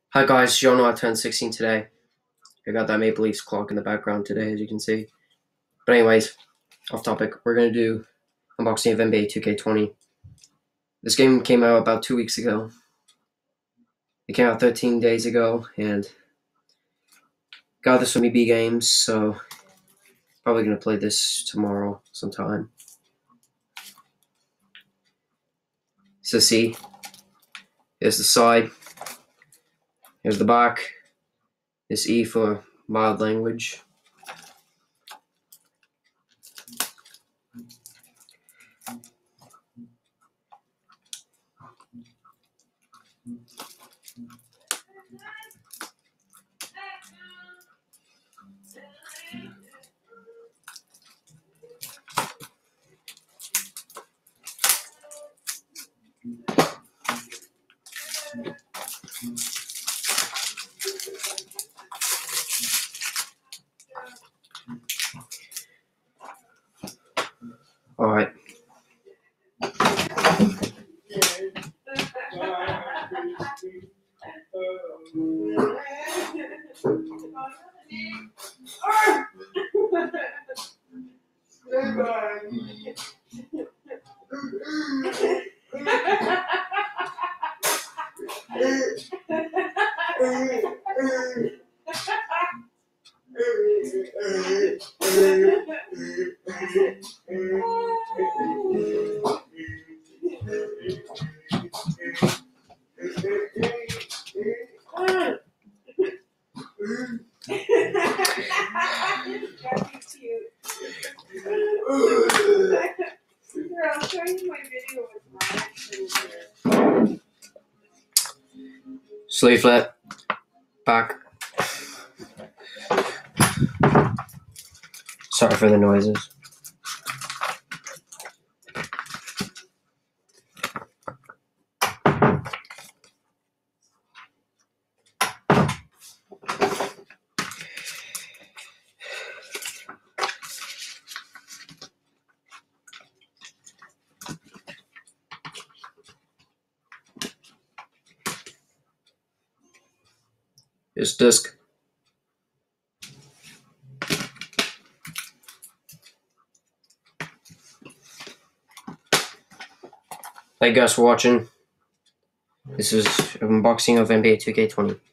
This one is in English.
Hi guys, y'all know I turned 16 today. I got that Maple Leafs clock in the background today, as you can see. But anyways, off topic, we're going to do unboxing of NBA 2K20. This game came out about 2 weeks ago. It came out 13 days ago, and got this from EB Games, so probably going to play this tomorrow sometime. So see, here's the side, here's the back, this E for mild language. Alright. I'll show you my video with mine. Sleevelet, back. Sorry for the noises. Here's disc. Thank you guys for watching. This is an unboxing of NBA 2K20.